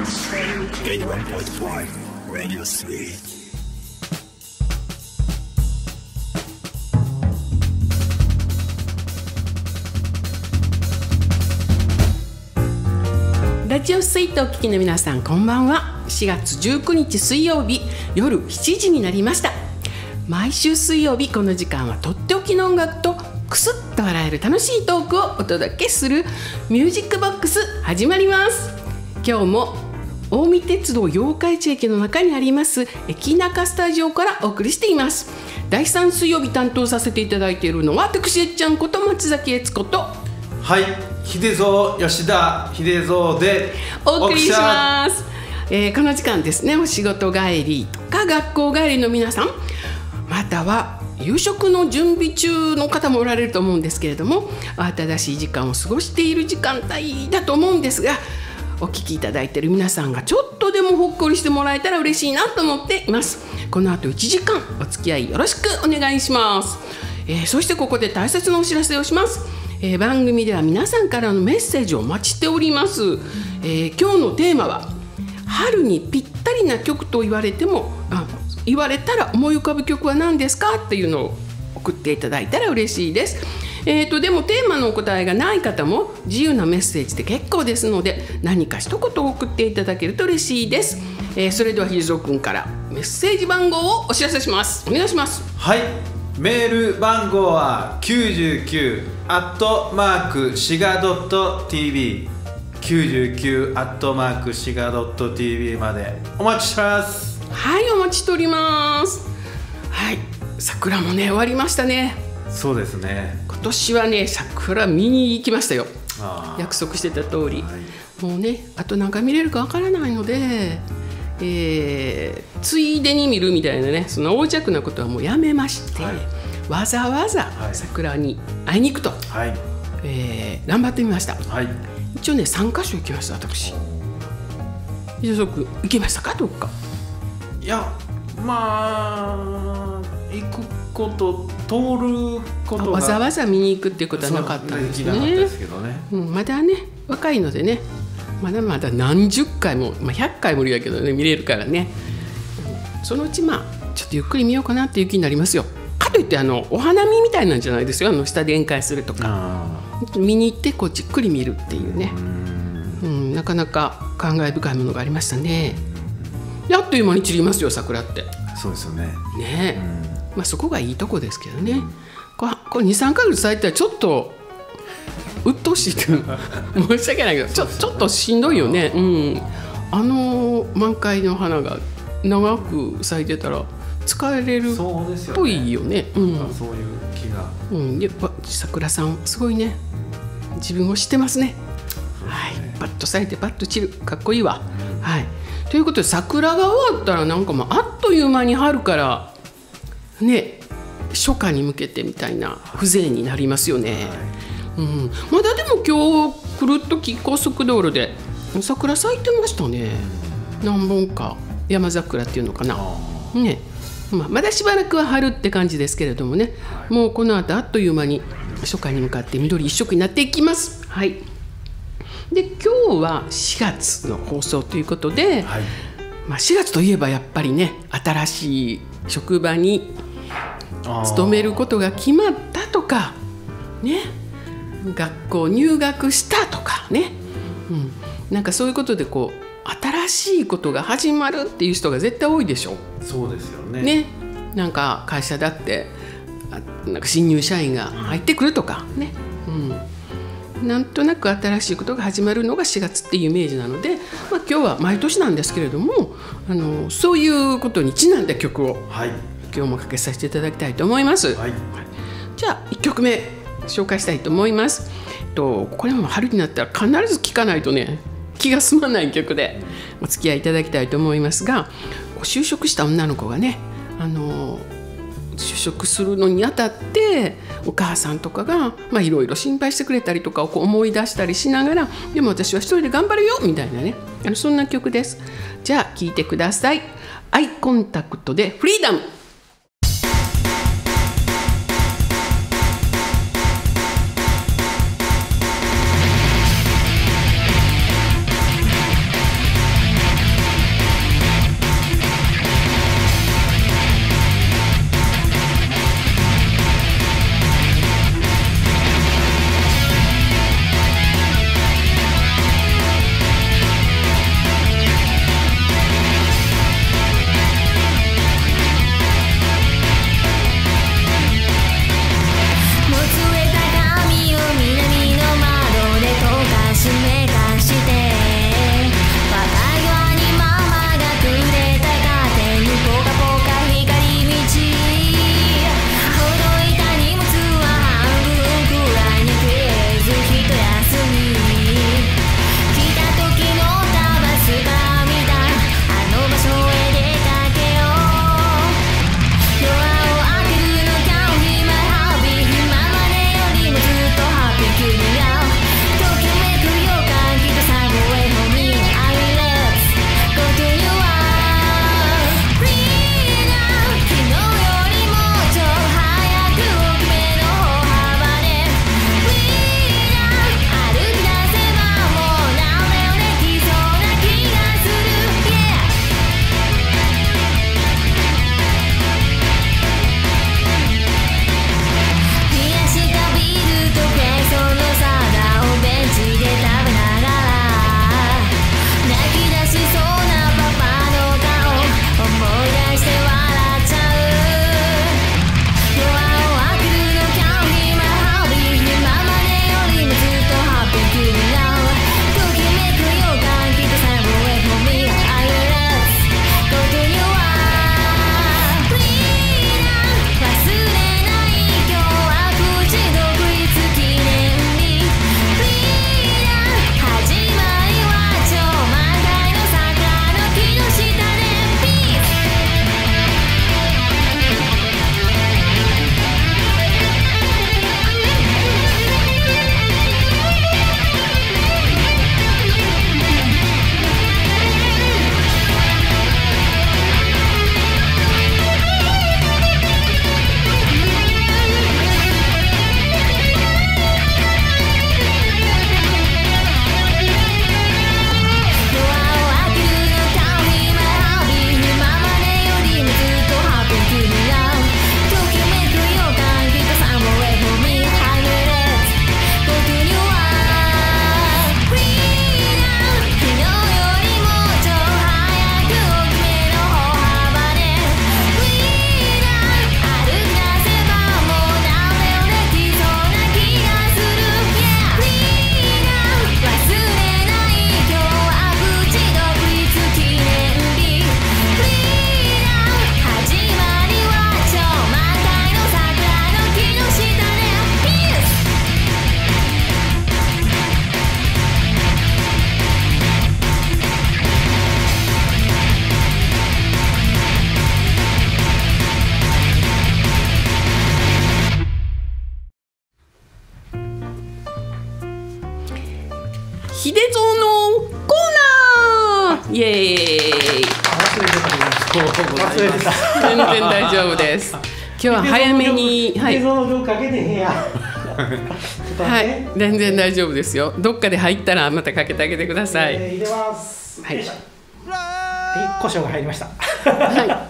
81.5 Radio Suite. ラジオスイートをお聞きの皆さん、こんばんは。4月19日水曜日夜7時になりました。毎週水曜日この時間はとっておきの音楽とクスッと笑える楽しいトークをお届けするミュージックボックス始まります。今日も近江鉄道八日市駅の中にあります駅中スタジオからお送りしています。第3水曜日担当させていただいているのは私えっちゃんこと松崎悦子と、 はい、秀蔵吉田秀蔵でお送りします。この時間ですね、お仕事帰りとか学校帰りの皆さん、または夕食の準備中の方もおられると思うんですけれども、慌ただしい時間を過ごしている時間帯だと思うんですが、お聞きいただいている皆さんがちょっとでもほっこりしてもらえたら嬉しいなと思っています。この後1時間お付き合いよろしくお願いします。そしてここで大切なお知らせをします。番組では皆さんからのメッセージをお待ちしております。今日のテーマは春にぴったりな曲と言われたら思い浮かぶ曲は何ですかっていうのを送っていただいたら嬉しいです。でもテーマのお答えがない方も自由なメッセージで結構ですので、何か一言送っていただけると嬉しいです。それでは秀蔵くんからメッセージ番号をお知らせします。お願いします。 はい、メール番号は99@shiga.tv 99@shiga.tv までお待ちしてます。 はい、お待ちしております。はい、桜もね終わりましたね。 そうですね、 今年はね桜見に行きましたよ。約束してた通り、はい、もうねあと何回見れるかわからないので、ついでに見るみたいなね、その横着なことはもうやめまして、はい、わざわざ桜に会いに行くと、はい、頑張ってみました。はい、一応ね3カ所行きました。私秀蔵くん行きましたか？どっか。 いや、まあ行くこと通ることがわざわざ見に行くっていうことはなかったんですね。まだね若いのでね、まだまだ何十回も、100回無理だけどね見れるからね、そのうちちょっとゆっくり見ようかなっていう気になりますよ。かといってお花見みたいなんじゃないですよ。下で宴会するとか見に行ってこうじっくり見るっていうね、なかなか感慨深いものがありましたね。あっという間に散りますよ桜って。そうですよね。そこがいいとこですけどね。これ 2,3 ヶ月咲いたらちょっと鬱陶しいって申し訳ないけどちょっとしんどいよね。満開の花が長く咲いてたら疲れるっぽいよね。そういう気が、やっぱ桜さんすごいね、自分を知ってますね。はい、パッと咲いてパッと散る、かっこいいわ。はい、ということで桜が終わったらなんかもうあっという間に春からね初夏に向けてみたいな風情になりますよね。まだでも今日来るとき高速道路で桜咲いてましたね。何本か山桜っていうのかなね。まだしばらくは春って感じですけれどもね、もうこの後あっという間に初夏に向かって緑一色になっていきます。はい、で今日は4月の放送ということで、4月といえばやっぱりね新しい職場に勤めることが決まったとかね、学校入学したとかね、なんかそういうことでこう新しいことが始まるっていう人が絶対多いでしょ。そうですよね。なんか会社だってなんか新入社員が入ってくるとかね、なんとなく新しいことが始まるのが4月っていうイメージなので、今日は毎年なんですけれどもそういうことにちなんだ曲を、今日もかけさせていただきたいと思います。じゃあ1曲目紹介したいと思います。これも春になったら必ず聴かないとね気が済まない曲でお付き合いいただきたいと思いますが、就職した女の子がね就職するのにあたってお母さんとかがいろいろ心配してくれたりとかを思い出したりしながら、でも私は一人で頑張るよみたいなね、そんな曲です。じゃあ聴いてください。アイコンタクトでフリーダム。 イエーイ。 忘れてた。 全然大丈夫です。今日は早めに、はい、はい、全然大丈夫ですよ。どっかで入ったらまたかけてあげてください。 入れます。 はい。 胡椒が入りました。 はい。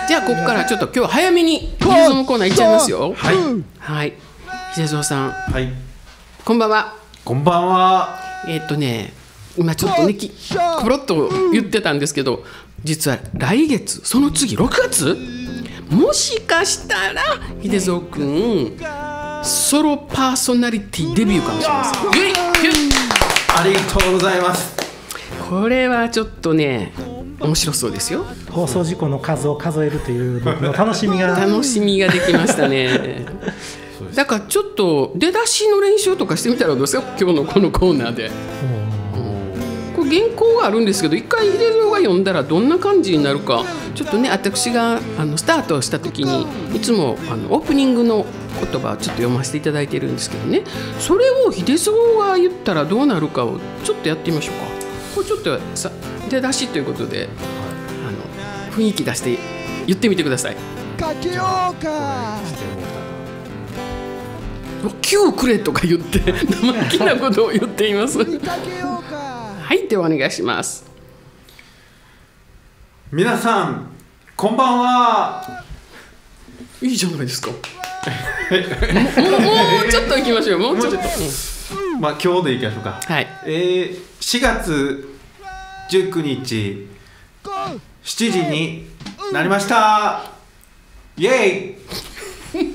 じゃあここからちょっと今日は早めにヒデゾのコーナーいっちゃいますよ。 はい。 はい。ヒデゾさん。 はい。 こんばんは。 こんばんは。 今ちょっとねコロッと言ってたんですけど、実は来月その次6月もしかしたら秀蔵くんソロパーソナリティデビューかもしれません。 ありがとうございます。 これはちょっとね面白そうですよ。 放送事故の数を数えるという僕の楽しみができましたね。だからちょっと出だしの練習とかしてみたらどうですか、今日のこのコーナーで。これ原稿があるんですけど、一回秀蔵が読んだらどんな感じになるか、ちょっとね私がスタートした時にいつもオープニングの言葉をちょっと読ませていただいてるんですけどね、それを秀蔵が言ったらどうなるかをちょっとやってみましょうか。これちょっと出だしということで、雰囲気出して言ってみてください。 かけようか。 9くれとか言って生意気なことを言っています。はい、ではお願いします。 皆さんこんばんは。 いいじゃないですか。もうちょっと行きましょう。もうちょっと。 まあ今日でいきましょうか。 はい。 4月19日7時になりました。イエイ。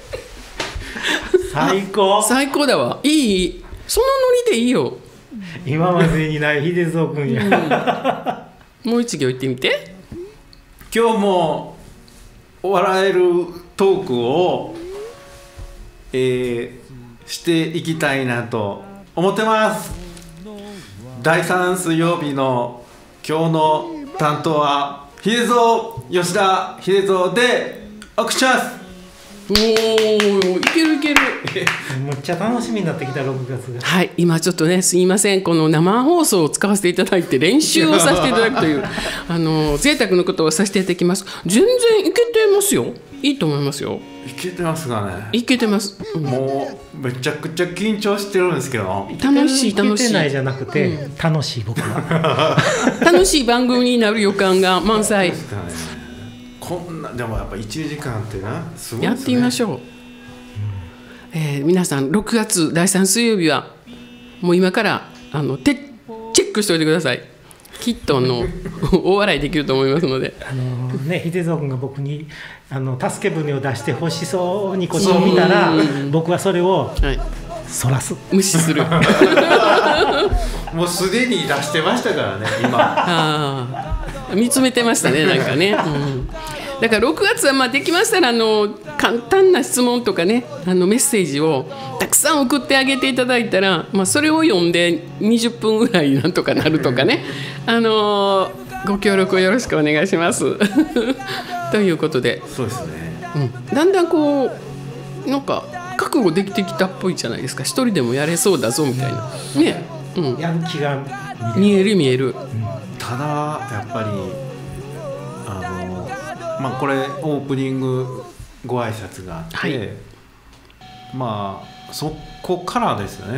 最高。 最高だわ。いい。そのノリでいいよ。 今までにない秀蔵君や。 もう一行言ってみて。 今日も笑えるトークを、していきたいなと思ってます。第3水曜日の今日の担当は秀蔵、吉田秀蔵でお送りします。 おー、いけるいける。 めっちゃ楽しみになってきた6月が。 はい、今ちょっとねすいません、この生放送を使わせていただいて練習をさせていただくという贅沢なことをさせていただきます。全然いけてますよ。いいと思いますよ。 いけてますがね。 いけてます、 もうめちゃくちゃ緊張してるんですけど。 楽しい楽しい。 いけてないじゃなくて、楽しい僕は。 楽しい番組になる予感が満載。 ですかね。こんなでもやっぱ1時間ってなすごいですね。 やってみましょう。皆さん6月第3水曜日はもう今からチェックしておいてください。きっと大笑いできると思いますので。 秀蔵君が僕に助け舟を出してほしそうにこっちを見たら、僕はそれをそらす、 無視する。 もうすでに出してましたからね今。 見つめてましたね、なんかね。だから6月はまあできましたら簡単な質問とかねメッセージをたくさん送ってあげていただいたら、それを読んで20分ぐらいなんとかなるとかね、ご協力をよろしくお願いします。ということで、 そうですね、 だんだんこうなんか覚悟できてきたっぽいじゃないですか。一人でもやれそうだぞみたいなね、 やる気が見える、 ただやっぱりこれオープニングご挨拶があって、はい、そこからですよね、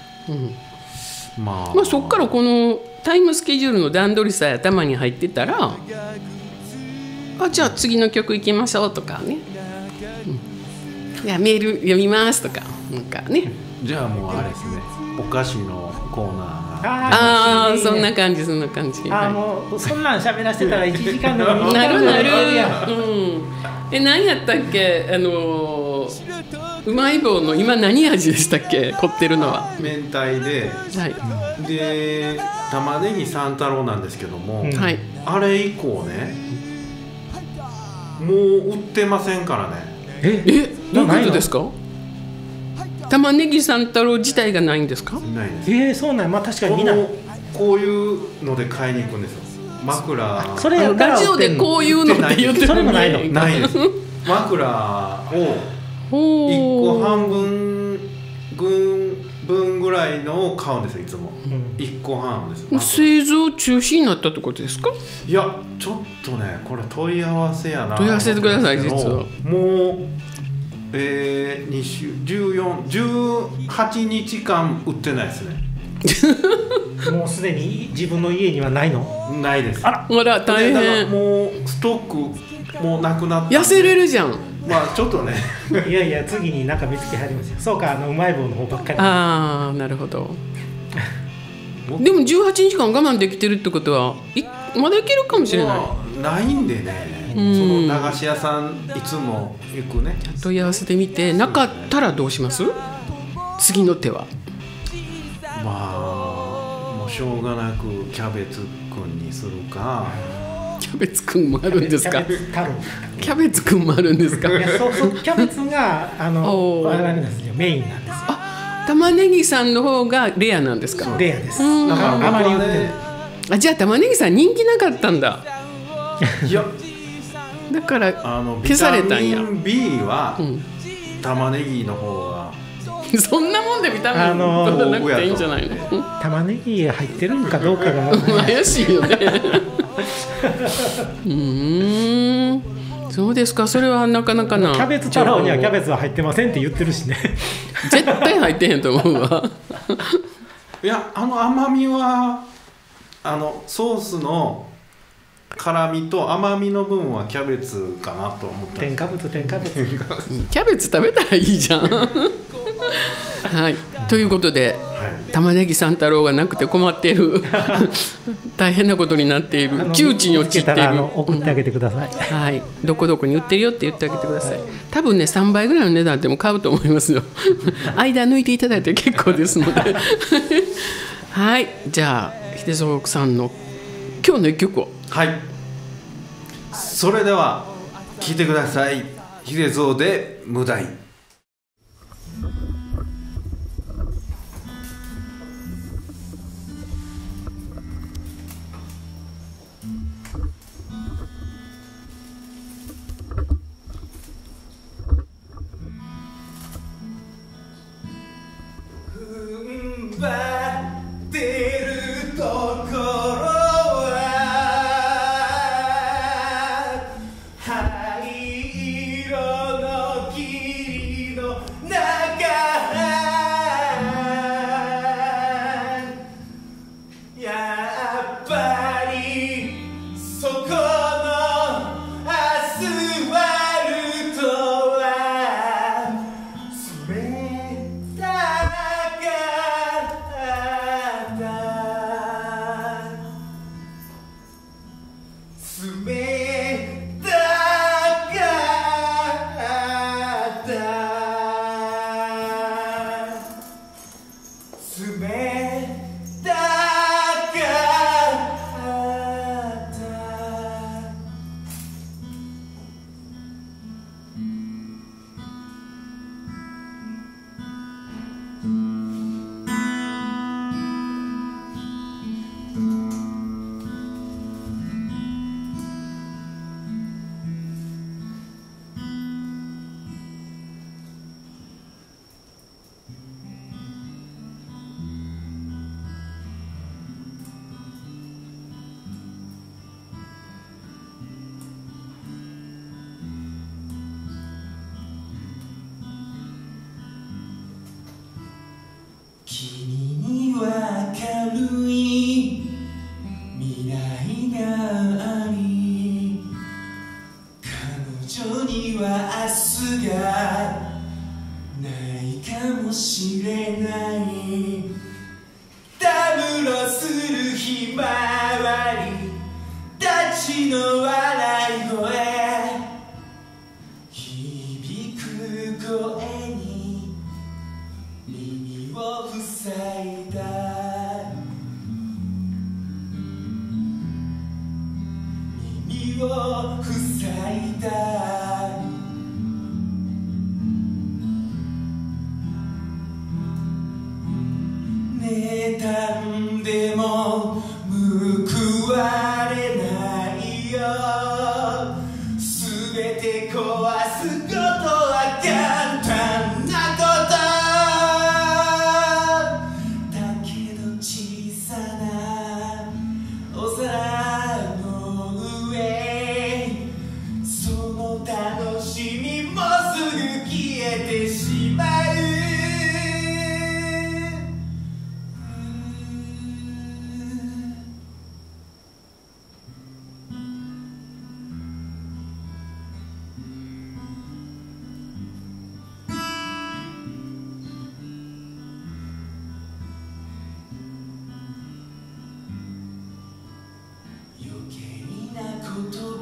そこからこのタイムスケジュールの段取りさえ頭に入ってたら、じゃあ次の曲行きましょうとかね、いやメール読みますとかなんかね。 じゃあもうあれですね、お菓子のコーナーそんな感じそんな感じ。 もうそんなん喋らせてたら1時間でもなる。何やったっけ、うまい棒の今何味でしたっけ、凝ってるのは。 明太で、で玉ねぎ三太郎なんですけども、あれ以降ねもう売ってませんからね。 どういうことですか。玉ねぎ三太郎自体がないんですか。 ないです。 そうなん。確かにみんなこういうので買いに行くんですよ。枕。 それラジオでこういうのって言ってる。 それもないの。 ないです。枕を1個半分分分ぐらいのを買うんですよいつも、1個半です。 製造中止になったってことですか？ いやちょっとねこれ問い合わせやな。 問い合わせてください。実はもう2週18日間売ってないですね。 もうすでに自分の家にはないの？ ないです。 あら大変。 もうストックもうなくなった。 痩せれるじゃん。 まあちょっとね。 いやいや次に何か見つけはりますよ。そうかうまい棒の方ばっかり。 ああなるほど。でも18日間我慢できてるってことはまだいけるかもしれない。 ないんでね。その駄菓子屋さんいつも行くね。 問い合わせてみてなかったらどうします？次の手は。 まあもうしょうがなくキャベツくんにするか。 キャベツくんもあるんですか？キャベツくんもあるんですか？ いやそうキャベツがあれですよメインなんですよ。 玉ねぎさんの方がレアなんですか？ レアです。 だからあまり売ってない。 じゃあ玉ねぎさん人気なかったんだ。 いやだから消されたんや。 ビタミン B は玉ねぎの方がそんなもんでビタミン取らなくていいんじゃないの？ 玉ねぎが入ってるのかどうかが怪しいよね。そうですか。それはなかなかな。 キャベツ太郎にはキャベツは入ってませんって言ってるしね。 絶対入ってへんと思うわ。 いや甘みはソースの辛みと甘みの分はキャベツかなと思った。 添加物キャベツ食べたらいいじゃん。はい、ということで、玉ねぎ三太郎がなくて困っている大変なことになっている窮地に陥っている。 送ってあげてください。 はい、どこどこに売ってるよって言ってあげてください。多分ね3倍ぐらいの値段でも買うと思いますよ。間抜いていただいて結構ですので。はい、じゃあ秀蔵さんの今日の一曲を。 はい、それでは聴いてください。秀蔵で無題。踏ん張ってるところ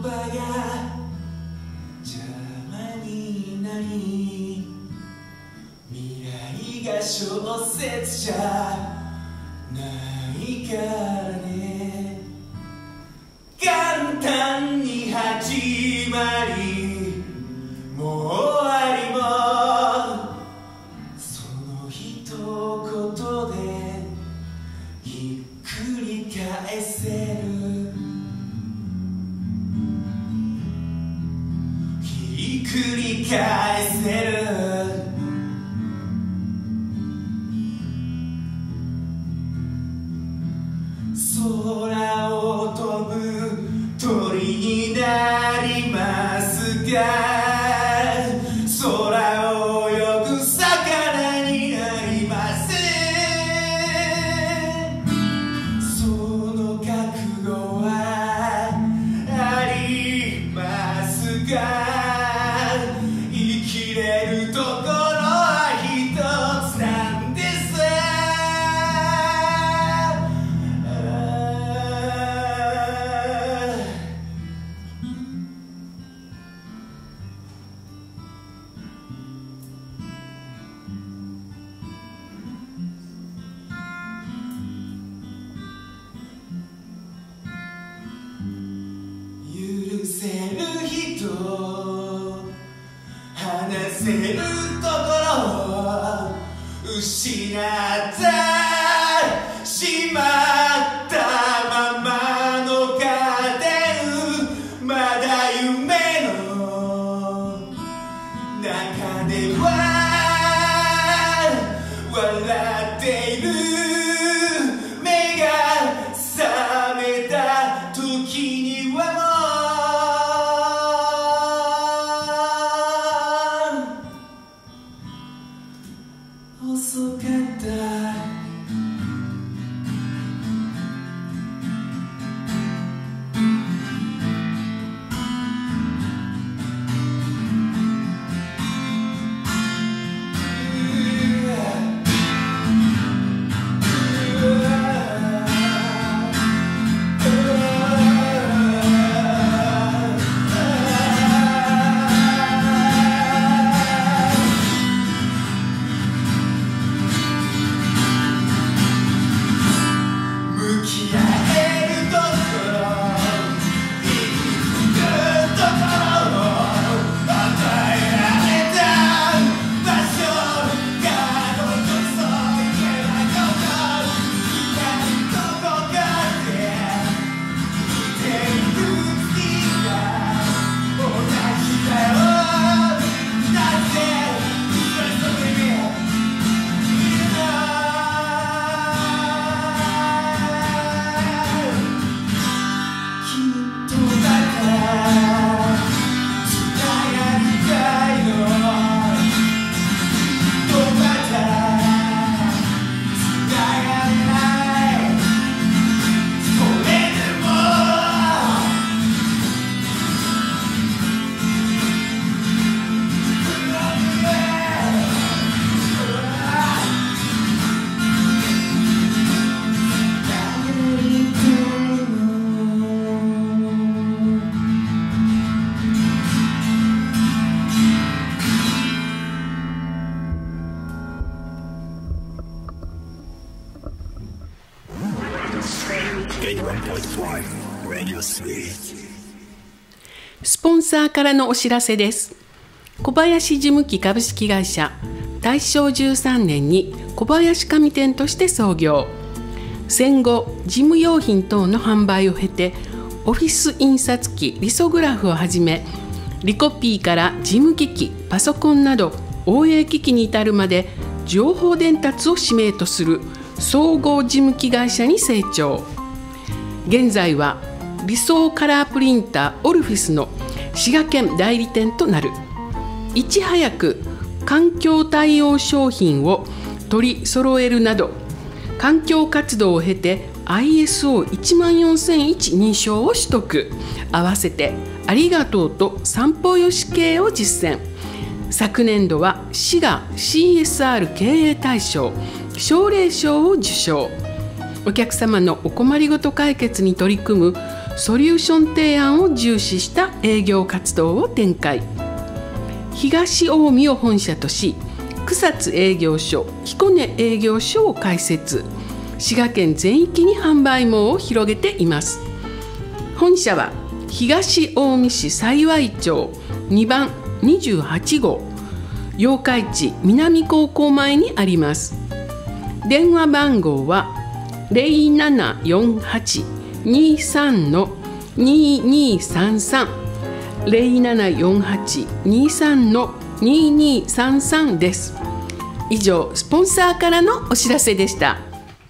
葉が邪魔になり未来が小説じゃないからね簡単に始まりもう終わりもその一言でひっくり返せるひっくり返せる空を飛ぶ鳥になりますが空を泳ぐ魚になりませんその覚悟はありますが生きれるところは一つなんです許せる人話せるところを失ったしまったままのカーテンまだ夢の中では笑っている目が覚めた時にはもう遅かった向き合えるところ生きるところ与えられた場所がどこそいけないこと痛いどこかで生きている月が同じだよなぜそれぞれいるのきっとまたつながりたいのきっとまたつながれないそれでも Radio Sweet. スポンサーからのお知らせです。小林事務機株式会社、大正13年に小林紙店として創業。戦後事務用品等の販売を経てオフィス印刷機、リソグラフをはじめリコピーから事務機器、パソコンなど応援機器に至るまで情報伝達を使命とする総合事務機会社に成長。現在は理想カラープリンターオルフィスの滋賀県代理店となる。いち早く環境対応商品を取り揃えるなど環境活動を経て ISO14001 認証を取得。合わせてありがとうと散歩よし系を実践。昨年度は滋賀 CSR 経営大賞奨励賞を受賞。お客様のお困りごと解決に取り組むソリューション提案を重視した営業活動を展開。東近江を本社とし、草津営業所、彦根営業所を開設。滋賀県全域に販売網を広げています。本社は東近江市幸町2番28号八日市南高校前にあります。電話番号は 0748-23-2233 0748-23-2233 です。以上、スポンサーからのお知らせでした。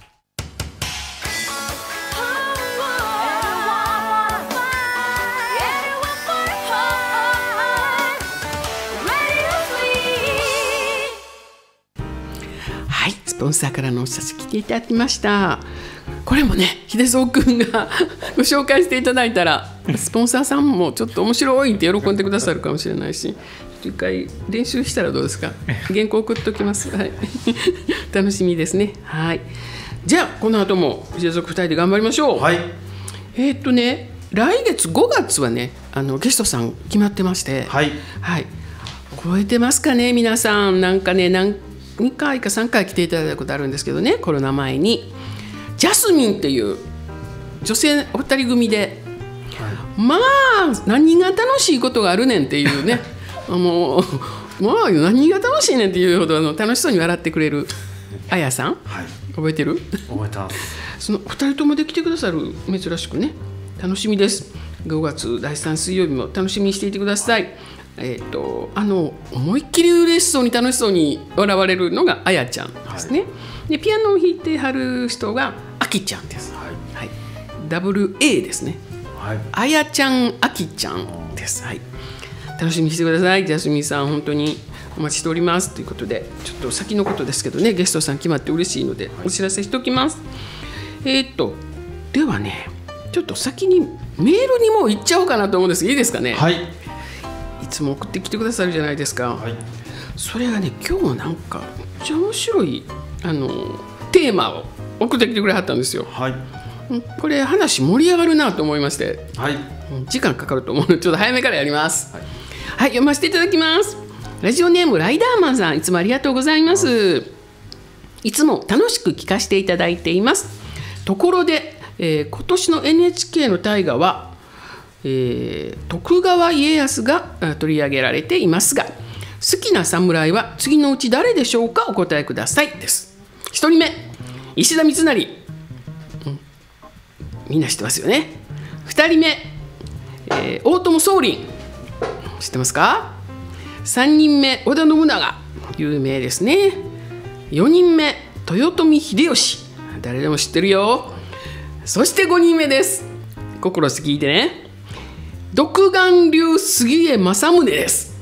はい、スポンサーからのお知らせ聞いていただきました。これもね、秀蔵くんがご紹介していただいたらスポンサーさんもちょっと面白いって喜んでくださるかもしれないし、一回練習したらどうですか。原稿送っておきます、はい、楽しみですね。はい、じゃあこの後も秀蔵2人で頑張りましょう。 はい、 来月5月はね、ゲストさん決まってまして、 はい、 はい、覚えてますかね皆さん。なんかね、2回か3回来ていただいたことあるんですけどね、コロナ前にジャスミンっていう女性お二人組で、まあ何が楽しいことがあるねんっていうねもうまあ何が楽しいねんっていうほど楽しそうに笑ってくれるあやさん、 はい、 覚えてる？ 覚えてます。 その2人ともで来てくださる、珍しくね、楽しみです。5月第3水曜日も楽しみにしていてください。思いっきり嬉しそうに楽しそうに笑われるのがあやちゃんですね、はい、でピアノを弾いてはる人があきちゃんです、はいはい、WA ですね、はい、あやちゃんあきちゃんです、はい、楽しみにしてください。ジャスミンさん本当にお待ちしておりますということで、ちょっと先のことですけどね、ゲストさん決まって嬉しいのでお知らせしておきます、ではね、ちょっと先にメールにも行っちゃおうかなと思うんですけど、いいですかね。はい、いつも送ってきてくださるじゃないですか、はい、それがね、今日なんかめっちゃ面白いテーマを送ってきてくれはったんですよ、はい、これ話盛り上がるなと思いまして、はい、時間かかると思うのでちょっと早めからやります、はいはい、読ませていただきます。ラジオネームライダーマンさん、いつもありがとうございます。いつも楽しく聞かせていただいています。ところで、今年の NHK の大河は徳川家康が取り上げられていますが、好きな侍は次のうち誰でしょうか、お答えくださいです。1人目、石田三成、みんな知ってますよね。2人目、大友宗麟、知ってますか。3人目、織田信長、有名ですね。4人目、豊臣秀吉、誰でも知ってるよ。そして5人目です。心して聞いてね。独眼竜杉江正宗です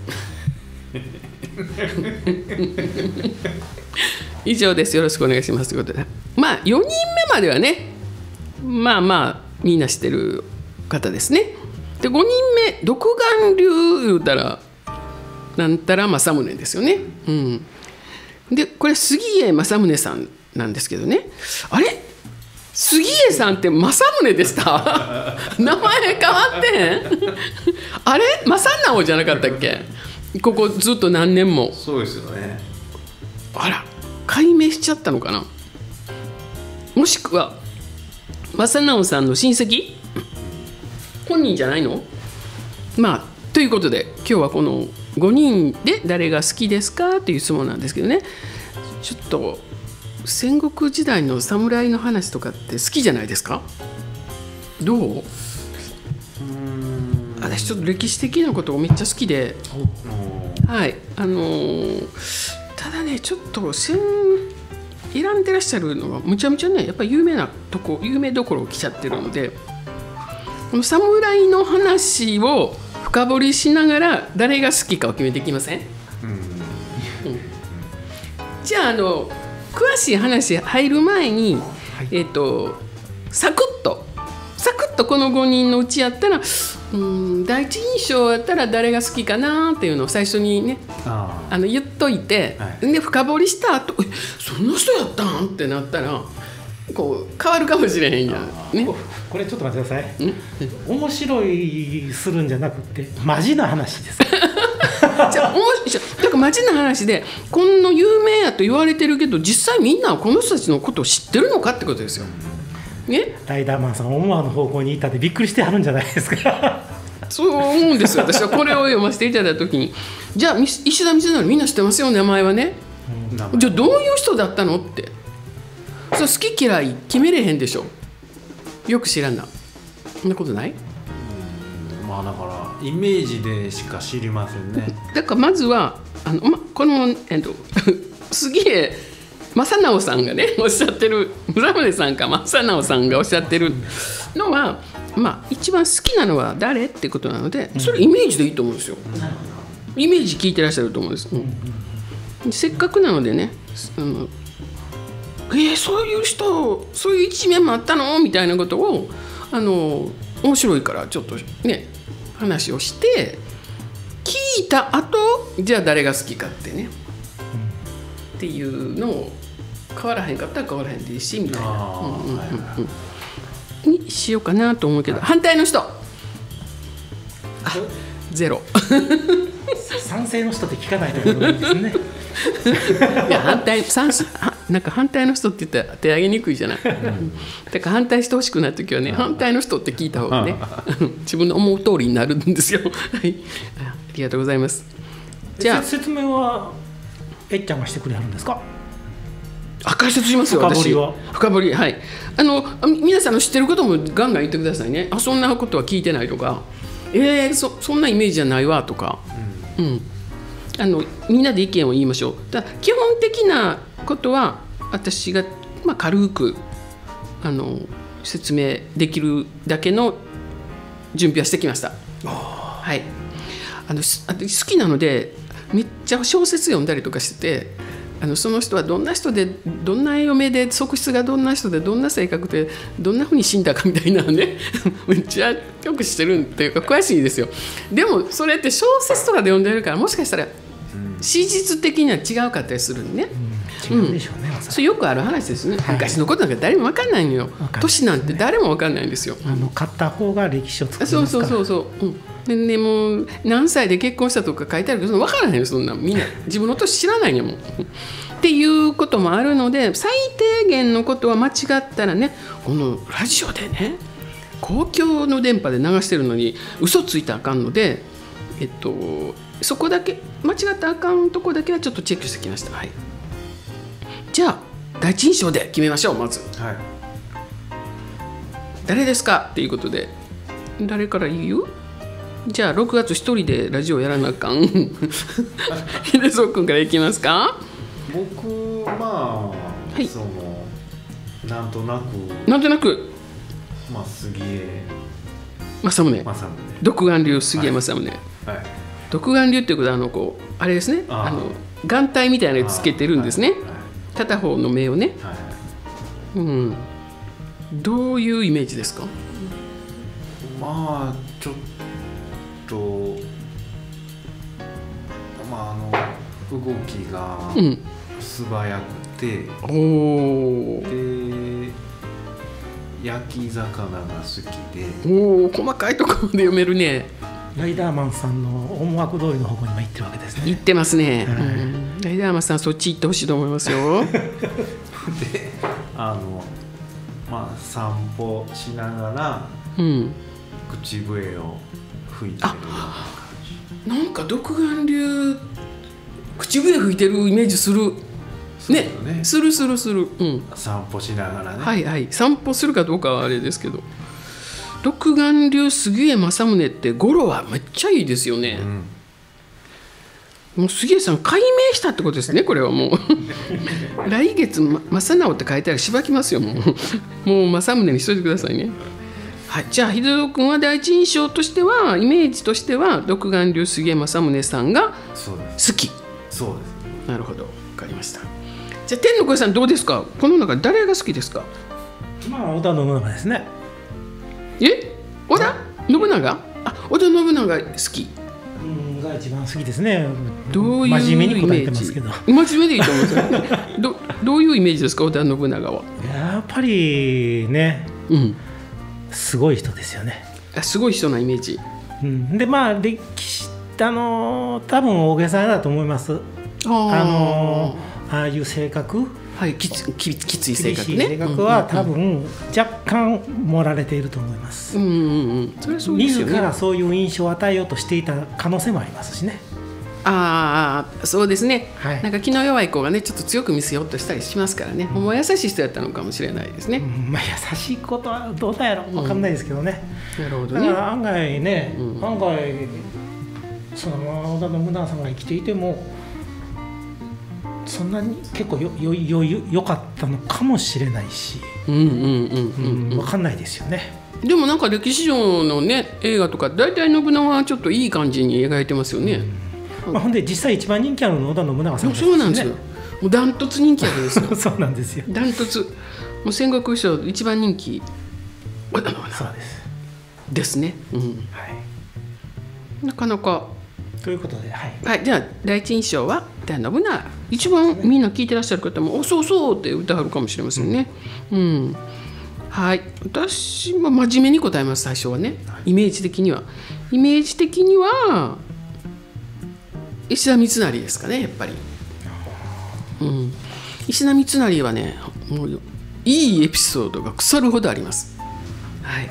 以上です。よろしくお願いしますということで、まあ4人目まではね、まあまあみんな知ってる方ですね。で5人目、独眼竜言うたらなんたら正宗ですよね、うん、でこれ杉江正宗さんなんですけどね、あれ杉江さんって正宗でした名前変わってへんあれ正直じゃなかったっけ、ここずっと何年も。 そうですよね。 あら、改名しちゃったのかな。もしくは正直さんの親戚、本人じゃないの。まあということで、今日はこの5人で誰が好きですかという質問なんですけどね、ちょっと戦国時代の侍の話とかって好きじゃないですか。どう？私ちょっと歴史的なことがめっちゃ好きで、はい、ただね、ちょっと選んでらっしゃるのがむちゃむちゃね、やっぱり有名どころ来ちゃってるので、この侍の話を深掘りしながら誰が好きかを決めていきません？じゃあ詳しい話入る前に、はい、サクッとこの5人のうちやったら、第一印象やったら誰が好きかなっていうのを最初にね、言っといて、はい、で深掘りした後、そんな人やったんってなったらこう変わるかもしれへんやんね。 これちょっと待ってください。面白いするんじゃなくてマジな話です。 じゃあだからマジな話でこんな有名やと言われてるけど実際みんなはこの人たちのことを知ってるのかってことですよ。ね、 ライダーマンさん思わぬ方向に行ったってびっくりしてはるんじゃないですか。 そう思うんですよ。私はこれを読ませていただいた時にじゃあ石田三成みんな知ってますよ名前はね、じゃあどういう人だったのってそれ好き嫌い決めれへんでしょ。よく知らんなそんなことない？ まあだからイメージでしか知りませんね。 だからまずはこの杉江正直さんがねおっしゃってる村宗さんか正直さんがおっしゃってるのは、まあ、一番好きなのは誰ってことなのでそれイメージでいいと思うんですよ。イメージ聞いてらっしゃると思うんです、せっかくなのでねそういう人そういう一面もあったのみたいなことを面白いからちょっとね話をして聞いた後じゃあ誰が好きかってね、っていうのを変わらへんかったら変わらへんでいいしみたいなにしようかなと思うけど、反対の人ゼロ賛成の人って聞かないといけないですね。 いやなんか反対の人って言ったら手挙げにくいじゃない、だから反対してほしくないときはね反対の人って聞いた方がね自分の思う通りになるんですよ。はい、ありがとうございます。じゃあ説明はえっちゃんがしてくれはるんですか？ 解説しますよ。 深掘りは深掘り、はい、皆さんの知ってることもガンガン言ってくださいね。そんなことは聞いてないとかそんなイメージじゃないわとか、みんなで意見を言いましょう。だから基本的なことは私が、軽く説明できるだけの準備はしてきました。はい、好きなのでめっちゃ小説読んだりとかしててその人はどんな人でどんな嫁で側室がどんな人でどんな性格でどんな風に死んだかみたいなねめっちゃよくしてるっていうか詳しいですよ。でもそれって小説とかで読んでるからもしかしたら史実的には違うかったりするんね。 違うでしょうね。 それよくある話ですね。昔のことなんか誰も分かんないのよ。年なんて誰も分かんないんですよ。 買った方が歴史を作りますから。 そう。でもう何歳で結婚したとか書いてあるけど分からないよそんなみんな自分の年知らないよもうっていうこともあるので最低限のことは間違ったらねこのラジオでね公共の電波で流してるのに嘘ついたらあかんのでそこだけ間違ったらあかんとこだけはちょっとチェックしてきました。はい、じゃあ第一印象で決めましょう。まず、はい、誰ですかっていうことで誰から言う？じゃあ6月1人でラジオやらなあかん秀蔵君からいきますか？ 僕はい、なんとなく杉江正宗独眼竜杉江正宗、はい、独眼竜っていうことはあれですね眼帯みたいなのつけてるんですね、片方の目をね、どういうイメージですか？ ちょっと動きが素早くて、で焼き魚が好きで細かいところで読めるね。 ライダーマンさんの思惑通りの方向にも行ってるわけですね。 行ってますね、ライダーマンさんそっち行ってほしいと思いますよ。で散歩しながら、口笛を吹いてるような感じ。 なんか独眼竜口笛吹いてるイメージするね。する、 散歩しながらね。 はい、散歩するかどうかはあれですけど独眼竜杉江正宗って語呂はめっちゃいいですよね、もう杉江さん解明したってことですね。これはもう来月正直って書いてあるしばきますよもう正宗にしといてくださいね。はい、じゃあ秀蔵君は第一印象としてはイメージとしては独眼竜杉江正宗さんが好き。 そうです。 なるほど、分かりました。じゃあ天の声さんどうですか？この中誰が好きですか？ 織田信長ですね。 織田信長？織田信長好きが一番好きですね。 どういう真面目に答えてますけど。 真面目でいいと思うんですよどういうイメージですか？織田信長は。 やっぱりね、 うん、 すごい人ですよね。 すごい人なイメージ、 うん、でまあ歴史多分大げさだと思います。ああいう性格、 はい、きつい性格ね。 厳しい性格は多分若干盛られていると思います。 それはそうですよね。 自らそういう印象を与えようとしていた可能性もありますしね。 そうですね、 はい、 なんか気の弱い子がねちょっと強く見せようとしたりしますからね、ほんま優しい人やったのかもしれないですね。 まあ、優しいことはどうだやろ分かんないですけどね。 なるほどね。 だから案外ね、案外その織田信長さんが生きていてもそんなに結構良かったのかもしれないし、分かんないですよね。 でもなんか歴史上のね映画とか大体信長はちょっといい感じに描いてますよね。 まあ、ほんで実際一番人気あるのは織田信長さんですね。 そうなんですよ。もうダントツ人気あるんですよ。 そうなんですよ。 ダントツ。もう戦国武将一番人気織田信長。 そうですですね。はい。なかなか。 ということで、 はい、じゃあ第一印象は織田信長。一番みんな聞いてらっしゃる方も「おそうそう」って歌はるかもしれませんね。はい、私も真面目に答えます。最初はね、イメージ的には石田三成ですかね、やっぱり。石田三成はね、もういいエピソードが腐るほどあります。はい。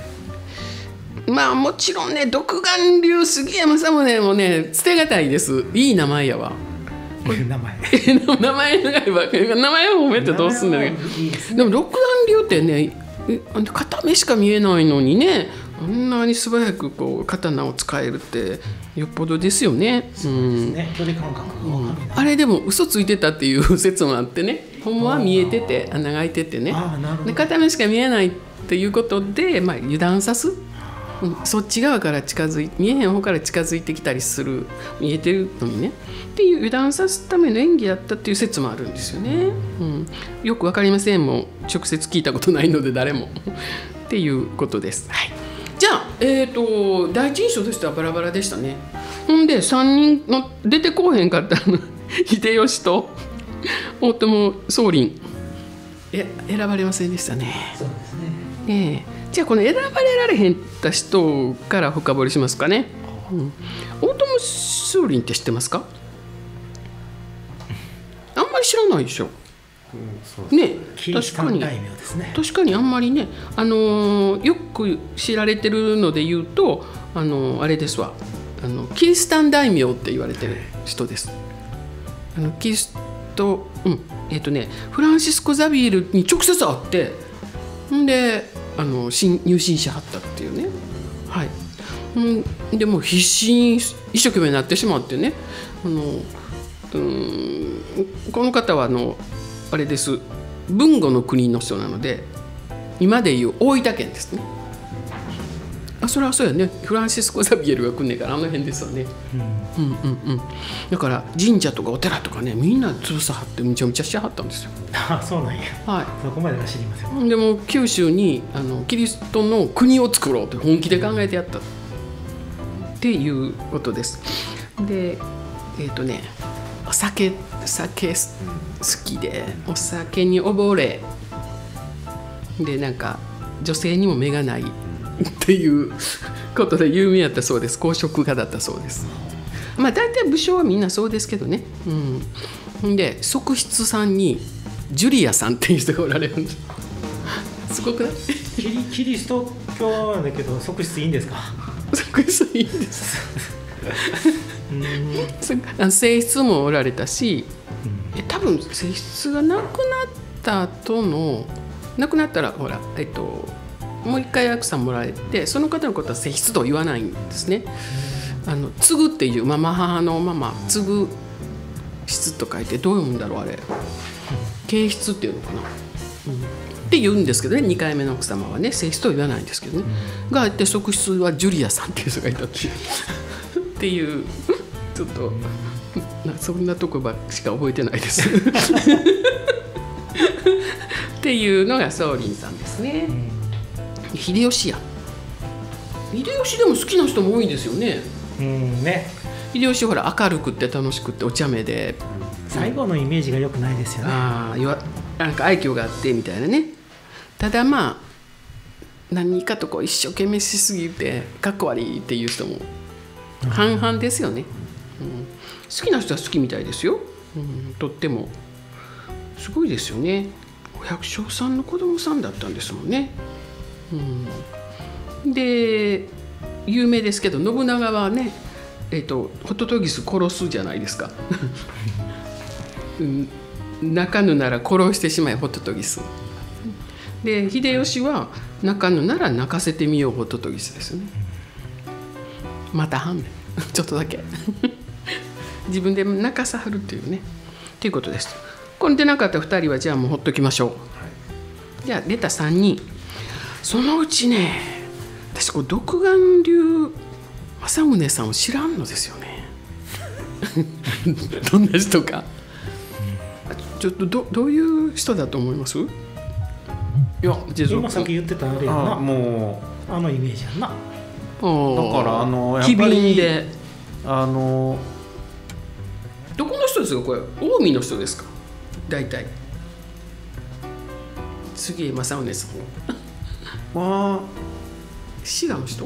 まあもちろんね、独眼竜杉山さんもね、もうね捨てがたいです。いい名前やわ。 名前長いわ。名前を褒めてどうすんだよ。でも独眼竜ってね、片目しか見えないのにね、あんなに素早くこう刀を使えるってよっぽどですよね。あれでも嘘ついてたっていう説もあってね、ほんまは見えてて穴が開いててね、で片目しか見えないっていうことで、まあ、油断さす、そっち側から見えへん方から近づいてきたりする、見えてるのにねっていう油断さすための演技だったっていう説もあるんですよね。よくわかりません。もう直接聞いたことないので誰もっていうことです。はい。じゃあ、第一印象としてはバラバラでしたね。ほんで3人の出てこうへんかった秀吉と大友宗麟選ばれませんでしたね。 そうですね。 じゃあこの選ばれられへんた人から深掘りしますかね。大友宗麟って知ってますか？あんまり知らないでしょ。ね、確かにあんまりね、よく知られてるので言うとあれですわ、キリシタン大名って言われてる人です。キリスト、フランシスコ・ザビエルに直接会ってんで入信しはったっていうね。はい。でもう必死に一生懸命になってしまってね、この方はあれです、豊後の国の人なので今でいう大分県ですね。それはそうやね。フランシスコ・ザビエルが来んねんからあの辺ですよね。だから神社とかお寺とかね、みんな潰さはってむちゃむちゃしはったんですよ。 そうなんや。 はい。 そこまでは知りません。 でも九州にキリストの国を作ろうって本気で考えてやったっていうことです。でお酒好きでお酒に溺れで、なんか女性にも目がないっていうことで有名やったそうです。公職家だったそうです。まあ大体武将はみんなそうですけどね。で側室さんにジュリアさんっていう人がおられるんです。すごくない？ キリスト教なんだけど側室いいんですか？ 側室いいんです。正室もおられたし、多分正室が亡くなった後の亡くなったらほらもう一回役さんもらえて、その方のことは正室とは言わないんですね。継ぐっていう母の継ぐ室と書いてどう読むんだろうあれ、継室っていうのかな、って言うんですけどね。2回目の奥様はね正室とは言わないんですけどね、があって側室はジュリアさんっていう人がいたっていうちょっとそんなとこばしか覚えてないですっていうのが宗麟さんですね。秀吉でも好きな人も多いんですよね。秀吉ほら明るくって楽しくってお茶目で、 最後のイメージが良くないですよね。 なんか愛嬌があってみたいなね。 ただまあ何かとこう一生懸命しすぎてかっこ悪いっていう人も半々ですよね、好きな人は好きみたいですよ、とってもすごいですよね。お百姓さんの子供さんだったんですもんね、で有名ですけど信長はね、ホトトギス殺すじゃないですか泣かぬなら殺してしまえホトトギスで、秀吉は泣かぬなら泣かせてみようホトトギスですよね。またはんねんちょっとだけ自分で泣かさはるっていうねということです。これでなかった2人はじゃあもうほっときましょう、じゃあ出た3人、そのうちね私こう独眼竜政宗さんを知らんのですよねどんな人かちょっと どういう人だと思います？いや今さっき言ってたあれやな、 もうあのイメージやんな。 だからやっ機ぱり敏でどこの人ですかこれ？近江の人ですか大体。杉江正宗さんは滋賀の人、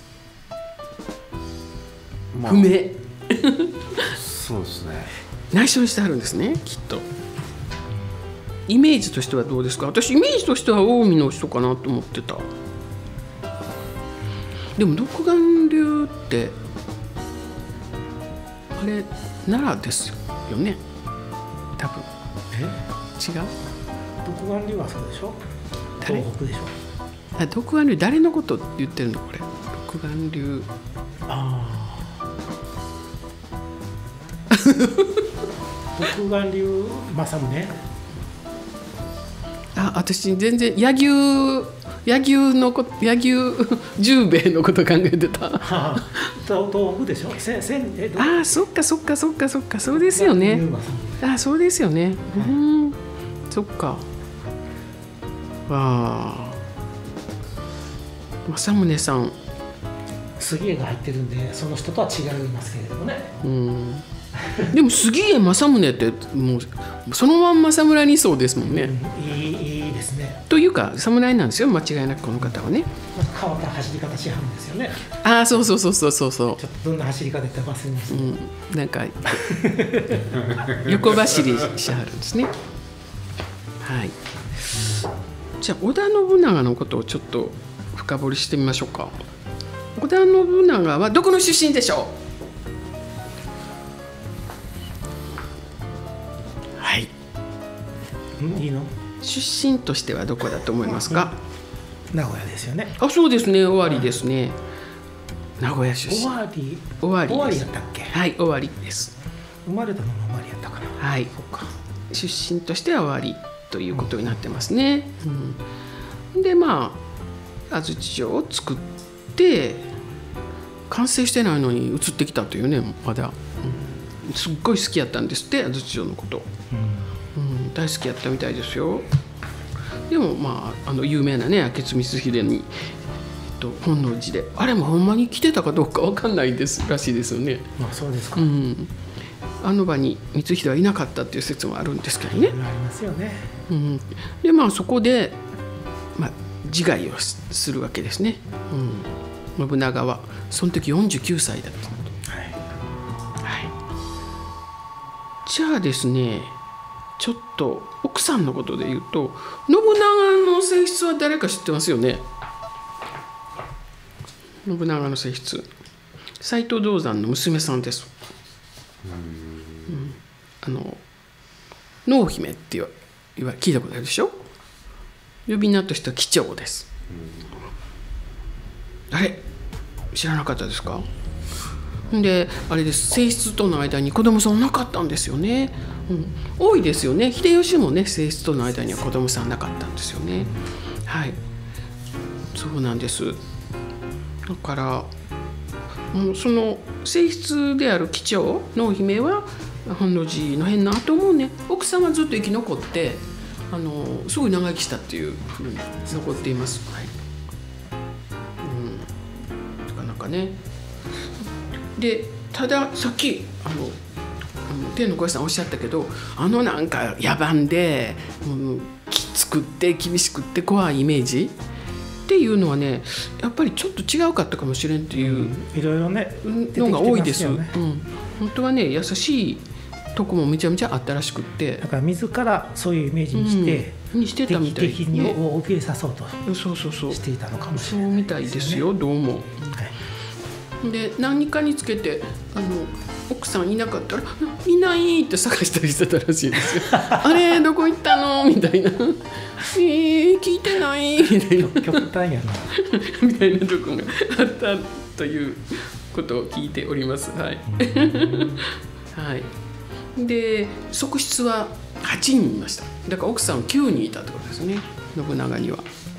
まあ不明そうですね。 内緒にしてあるんですねきっと。イメージとしてはどうですか？私イメージとしては近江の人かなと思ってた。でも独眼竜ってあれ奈良ですよね多分。違う？ 独眼竜はそうでしょ、 誰？ 東北でしょ。 あ、独眼竜誰のことって言ってるのこれ？独眼竜独眼竜政宗。 私全然柳生十兵衛のこと考えてた東北でしょ。 そっかそうですよね。そうですよね、そっか。政宗さん杉江が入ってるんでその人とは違いますけれどもね。 でも杉江正宗ってもうそのまんま侍にそうですもんね、 いいですね。 というか侍なんですよ間違いなくこの方はね。 変わった走り方しはるんですよね。 そうちょっとどんな走り方で忘れました、 なんか横走りしはるんですね。はい。じゃあ織田信長のことをちょっと深掘りしてみましょうか。織田信長はどこの出身でしょう？はい。 いいの？ 出身としてはどこだと思いますか？ 名古屋ですよね。 そうですね、尾張ですね。名古屋出身。尾張やったっけ？ はい、尾張です。 生まれたのも尾張やったかな。 はい。出身としては尾張ということになってますね。で安土城を作って完成してないのに移ってきたというね、まだ、すっごい好きやったんですって安土城のこと、大好きやったみたいですよ。でも有名なね明智光秀に、本能寺であれもほんまに来てたかどうか分かんないですらしいですよね。 そうですか。 あの場に光秀はいなかったっていう説もあるんですけどね。 ありますよね。 でそこで、自害をするわけですね。信長はその時49歳だった。じゃあですね、ちょっと奥さんのことで言うと信長の性質は誰か知ってますよね？信長の性質、斎藤道山の娘さんです。濃姫って聞いたことあるでしょ？呼び名としては貴重です。あれ知らなかったですか？であれです、正室との間に子供さんなかったんですよね。多いですよね。秀吉もね正室との間には子供さんなかったんですよね。はい、そうなんです。だからその正室である貴重濃姫は本能寺の変な後もね奥さんはずっと生き残ってすごい長生きしたっていうふうに残っています。なかなかね。でたださっき天の声さんおっしゃったけどなんか野蛮できつくくって厳しくって怖いイメージっていうのはねやっぱりちょっと違うかったかもしれんっていういろいろねのが多いです。 出てきてますよね。 本当はね優しいとこもめちゃめちゃあったらしくってだから自らそういうイメージにして、 にしてたみたい敵にを受け入れさそうとそうしていたのかもしそうれないみたいですよどうも。で何かにつけて奥さんいなかったら「いない」って探したりしてたらしいですよ。あれどこ行ったのみたいな聞いてないみたいな極端やなみたいなとこがあったということを聞いております。はい、はい、で側室は8人いました。だから奥さん9人いたってことですね信長には。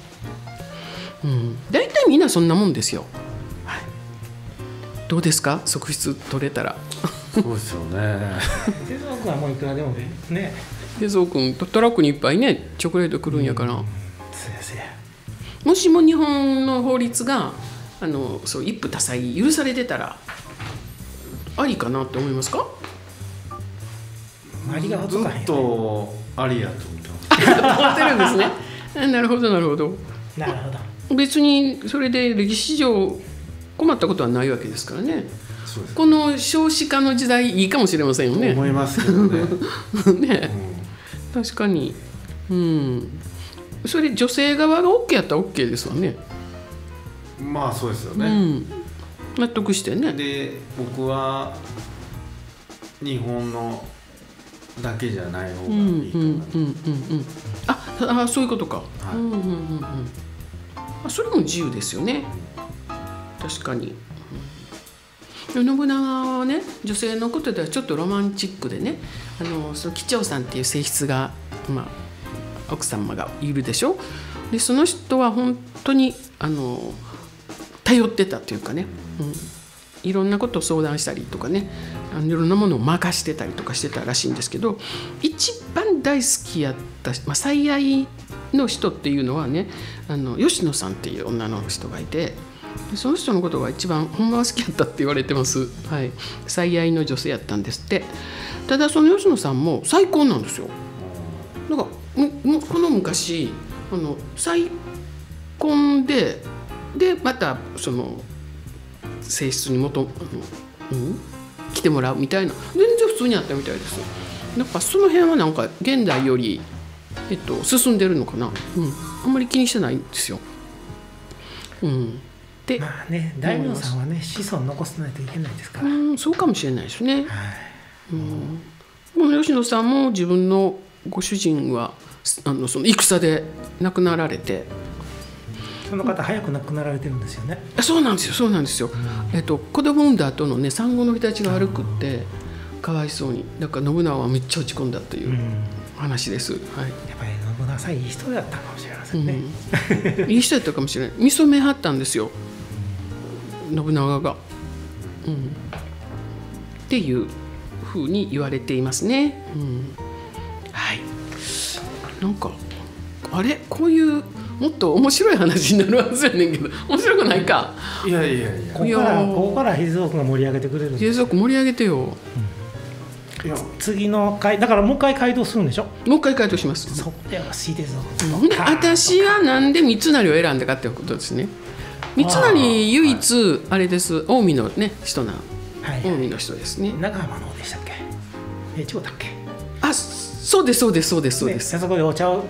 大体みんなそんなもんですよ。どうですか側室取れたら。 そうですよね。 手蔵君はもういくらでもね。 手蔵君トラックにいっぱいねチョコレート来るんやから、 先生もしも日本の法律がそう一夫多妻許されてたらありかなって思いますか。 周りがほずとかへんっとありやと思ってます。 思ってるんですね。なるほどなるほど。 なるほど。 別にそれで歴史上困ったことはないわけですからね。 そうですこの少子化の時代いいかもしれませんよね。 思いますけどね。 ね、確かに、それ女性側が OK やったら OK ですわね。 まあそうですよね。 納得してね。 で僕は日本のだけじゃない方がいいかな。 あ、そういうことか。それも自由ですよね。確かに。信長はね女性のことではちょっとロマンチックでねその貴長さんっていう性質が、奥様がいるでしょ。でその人は本当に頼ってたというかね、いろんなことを相談したりとかねいろんなものを任してたりとかしてたらしいんですけど一番大好きやった、最愛の人っていうのはね吉野さんっていう女の人がいてその人のことが一番ほんまは好きやったって言われてます。はい、最愛の女性やったんですって。ただその吉野さんも再婚なんですよ。だからこの昔再婚でまたその性質に来てもらうみたいな全然普通にあったみたいです。やっぱその辺はなんか現代より、進んでるのかな、あんまり気にしてないんですよ。でまあね大名さんはね子孫残さないといけないですから。 そうかもしれないですね。 はいもう吉野さんも自分のご主人はその戦で亡くなられて。 その方早く亡くなられてるんですよね。 そうなんですよそうなんですよ。子供産んだ後のね産後の日立ちが悪くってかわいそうにだから信長はめっちゃ落ち込んだという話です。はい、 やっぱり信長さんいい人だったかもしれませんね。 いい人だったかもしれない。見初めはったんですよ信長が、っていうふうに言われていますね。はい、なんかあれこういうもっと面白い話になるはずやねんけど面白くないか。 いやいやいやここから秀蔵君が盛り上げてくれるんです。 秀蔵君盛り上げてよ。 次の回だからもう一回街道するんでしょ。 もう一回回答します。 そこでは秀蔵で私はなんで三成を選んだかってことですね。三成唯一あれです近江のね人な近江の人ですね。 長浜の方でしたっけ。違うだっけ。 そうですそうですそうですそうです。 そこでお茶を持って。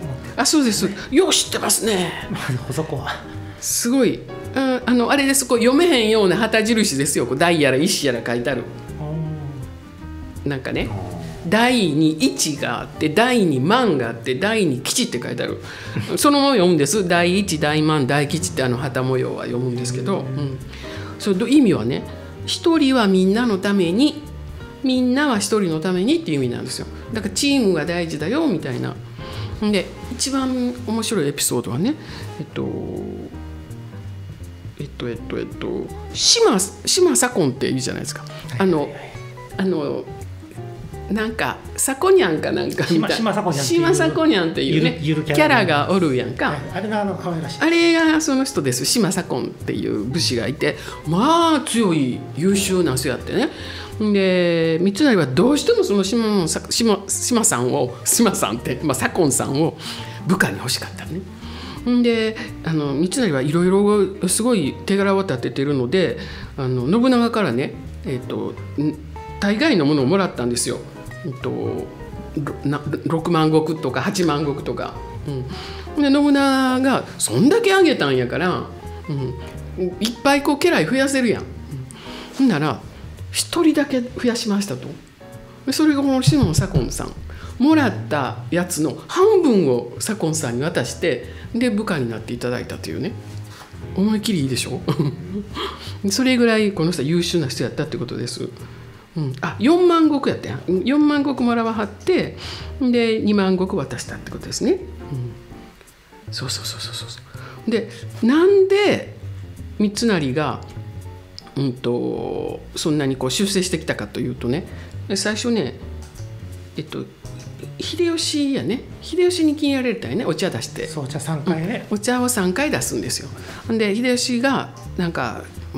そうです。よう知ってますね。 そこはすごい。あれです。こう読めへんような旗印ですよ。こう大やら石やら書いてある。なんかね。大に一があって大に万があって大に吉って書いてある。そのまま読むんです。大一大万大吉って旗模様は読むんですけど、それ意味はね一人はみんなのためにみんなは一人のためにっていう意味なんですよ。だからチームが大事だよみたいな。で一番面白いエピソードはね島左近っていいじゃないですか。なんかサコニャンかなんかみたいな島サコニャンっていうねキャラがおるやんか。 あれが可愛らしい。 あれがその人です。島左近っていう武士がいてまあ強い優秀な人やってね。で三成はどうしてもその島さんって、左近さんを部下に欲しかったのね。で三成はいろいろすごい手柄を立ててるので信長からね、大概のものをもらったんですよ。6万石とか8万石とか、で信長がそんだけあげたんやから、いっぱいこう家来増やせるやん。ほんなら1人だけ増やしましたと。それがこのシモン左近さんもらったやつの半分を左近さんに渡してで部下になっていただいたというね、思い切りいいでしょそれぐらいこの人は優秀な人やったってことです。4万石やったやん。4万石もらわはってで2万石渡したってことですね。そうでなんで三成が、そんなにこう修正してきたかというとね、最初ね秀吉やね、秀吉に気に入られたよね、お茶出して。 そう、お茶3回ね、 お茶を3回出すんですよ。で秀吉がなんか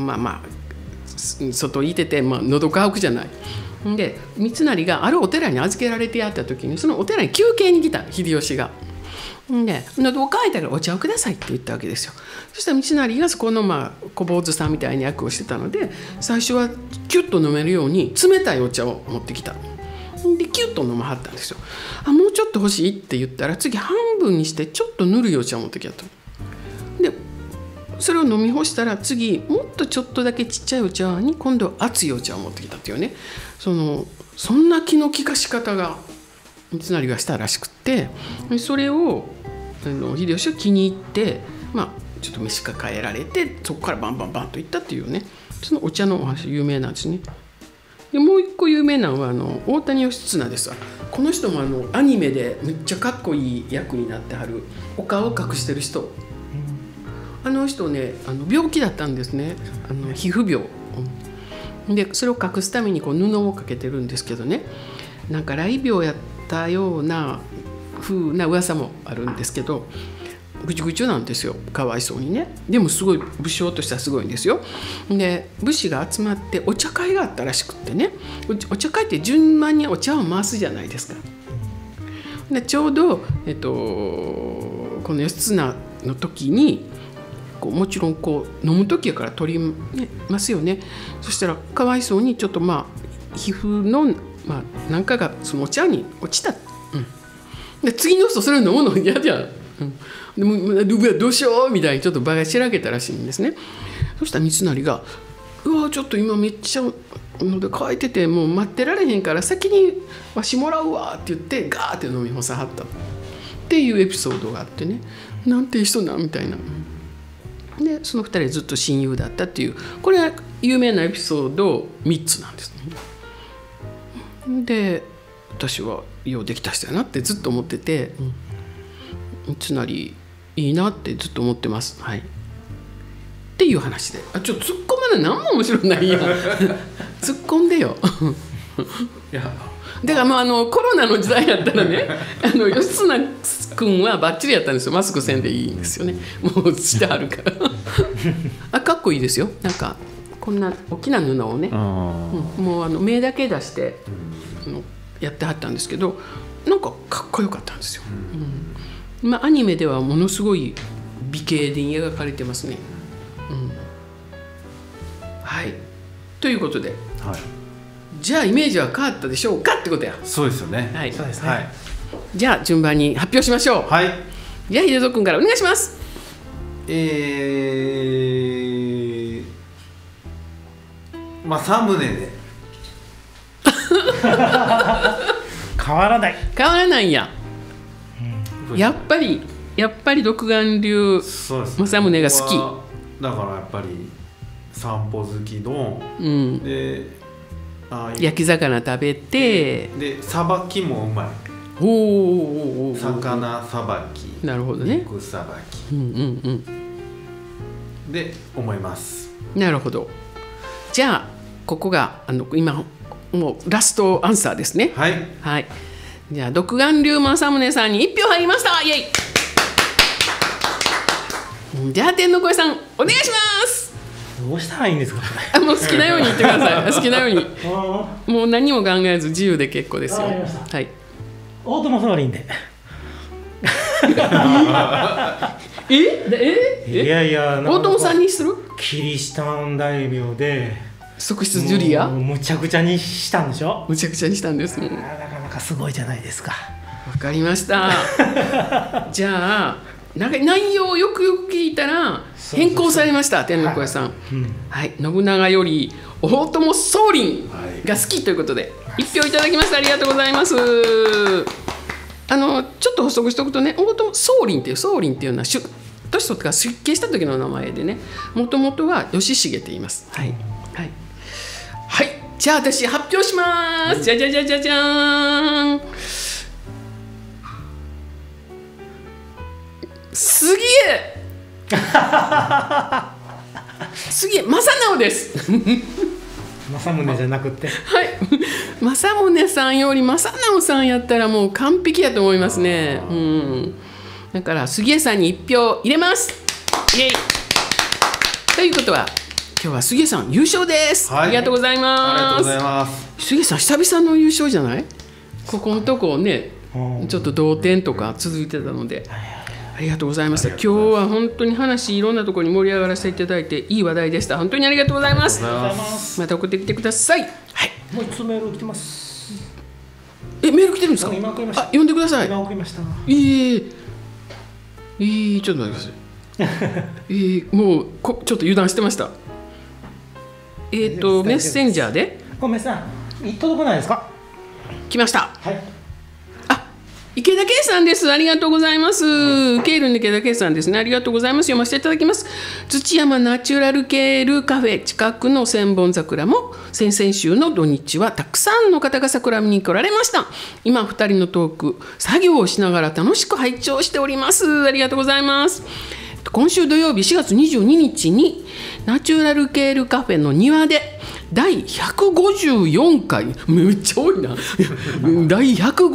外にいてて、喉乾くじゃない。で三成があるお寺に預けられてやった時にそのお寺に休憩に来た秀吉が。で喉乾いたからお茶をくださいって言ったわけですよ。そしたら三成がそこの小坊主さんみたいな役をしてたので最初はキュッと飲めるように冷たいお茶を持ってきた。でキュッと飲まはったんですよ。もうちょっと欲しいって言ったら次半分にしてちょっとぬるいお茶を持ってきたと。でそれを飲み干したら次もっとちょっとだけちっちゃいお茶に今度は熱いお茶を持ってきたっていうね、そんな気の利かし方が三成がしたらしくって、それを秀吉は気に入って、ちょっと召し抱えられてそこからバンバンバンといったっていうね、そのお茶のお話有名なんですね。でもう一個有名なのは大谷義綱ですわ。この人もアニメでめっちゃかっこいい役になってはるお顔を隠してる人、あの人ね病気だったんですね、皮膚病、でそれを隠すためにこう布をかけてるんですけどね、なんか雷病やったような風な噂もあるんですけどぐちゅぐちゅなんですよ、かわいそうにね。でもすごい武将としてはすごいんですよ。で武士が集まってお茶会があったらしくってね、お茶会って順番にお茶を回すじゃないですか。でちょうど、この義経の時にもちろんこう飲む時やから取りますよね。そしたらかわいそうにちょっと皮膚のなんかがそのお茶に落ちた。で次の人それを飲むの嫌じゃん。でもどうしようみたいにちょっと場がしらけたらしいんですね。そしたら三成が「うわちょっと今めっちゃ喉乾いててもう待ってられへんから先にわしもらうわ」って言ってガーって飲み干さはったっていうエピソードがあってね、なんて人なんみたいな。でその2人ずっと親友だったっていう、これは有名なエピソード3つなんですね。で私はようできた人やなってずっと思ってて、三成いいなってずっと思ってます。はい。っていう話で、ちょっと突っ込まない、何も面白ないやん突っ込んでよいやだからコロナの時代やったらね義経君はバッチリやったんですよ。マスクせんでいいんですよね、もうしてあるからかっこいいですよ。なんかこんな大きな布をね、もう目だけ出してやってはったんですけど、なんかかっこよかったんですよ。アニメではものすごい美形で描かれてますね。はいということで、じゃあイメージは変わったでしょうかってことや。 そうですよね。 はい、 そうですね、 じゃあ順番に発表しましょう。 はい。 じゃあ秀蔵君からお願いします。 サムネで変わらない。 変わらないんや、やっぱり独眼流政宗が好きだからやっぱり散歩好きの、で焼き魚食べてでさばきもうまい。魚さばき、 なるほどね、 肉さばき、で思います。 なるほど。じゃあここが今もうラストアンサーですね。 はい、 はい、じゃあ独眼流政宗さんに1票入りました。イエイ。じゃあ天の声さんお願いします。 どうしたらいいんですか。 もう好きなように言ってください好きなようにもう何も考えず自由で結構ですよ。 わかりました。 はい、 オートマソーリンでいやいや、 大友さんにする？ キリシタン大名で側室ジュリア？ むちゃくちゃにしたんでしょ。 むちゃくちゃにしたんです。 なかなかすごいじゃないですか。 わかりました。じゃあ内容をよくよく聞いたら変更されました。天の声さん、はい、信長より大友宗麟が好きということで1票いただきました。ありがとうございます。ちょっと補足しておくとね、大友宗麟っていうのは年取ってから出家した時の名前でね、もともとは義重と言います。はいはいはい。じゃあ私発表します。じゃじゃじゃじゃじゃーん。杉江正直です政宗じゃなくて、 はい政宗さんより正直さんやったらもう完璧やと思いますね。だから杉江さんに1票入れます。イエイ。ということは今日は杉江さん優勝です、ありがとうございます。 ありがとうございます。 杉江さん久々の優勝じゃない？ここのとこねちょっと同点とか続いてたので、ありがとうございました。今日は本当に話いろんなところに盛り上がらせていただいていい話題でした。本当にありがとうございます。また送ってきてください。はい。 もう1つメール来てます。 メール来てるんですか？ 今送りました。 読んでください。 今送りました。 ちょっと待ってください。もうちょっと油断してました。メッセンジャーでごめんなさい、届かないですか？ 来ました。 はい。 池田圭さんです。ありがとうございます。ケールの池田圭さんですね。ありがとうございます。読ませていただきます。土山ナチュラルケールカフェ近くの千本桜も先々週の土日はたくさんの方が桜見に来られました。今2人のトーク作業をしながら楽しく拝聴しております。ありがとうございます。今週土曜日4月22日にナチュラルケールカフェの庭で第154回めっちゃ多いな第